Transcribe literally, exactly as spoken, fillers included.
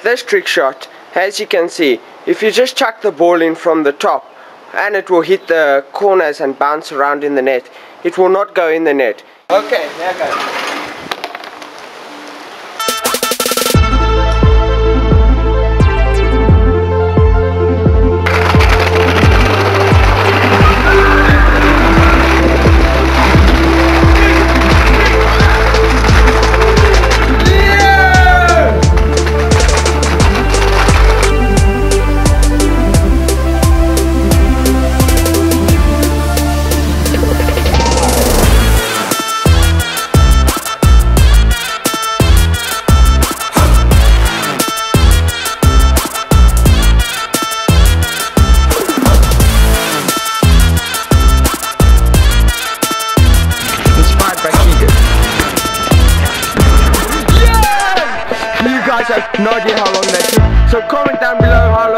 this trick shot, as you can see, if you just chuck the ball in from the top and it will hit the corners and bounce around in the net, it will not go in the net. Okay, there goes. I have no idea how long that took, so comment down below how